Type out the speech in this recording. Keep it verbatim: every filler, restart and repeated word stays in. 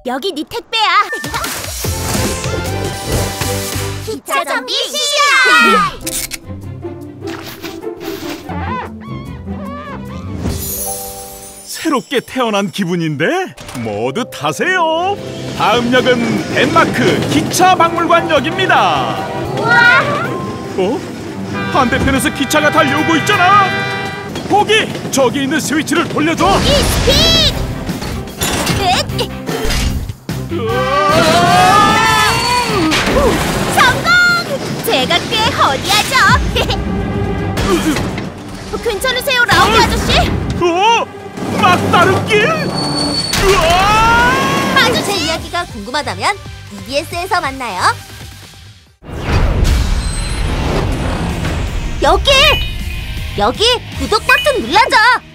여기 네 택배야. 기차 정비 시작! 새롭게 태어난 기분인데 모두 타세요. 다음 역은 덴마크 기차박물관역입니다. 우와! 어? 반대편에서 기차가 달려오고 있잖아. 거기! 저기 있는 스위치를 돌려줘. 이 스피드! 성공! 제가 꽤 허리하죠. 괜찮으세요, 라우디 아저씨? 어? 막다른 길? 으아! 아저씨 이야기가 궁금하다면 이비에스에서 만나요. 여기! 여기 구독 버튼 눌러줘!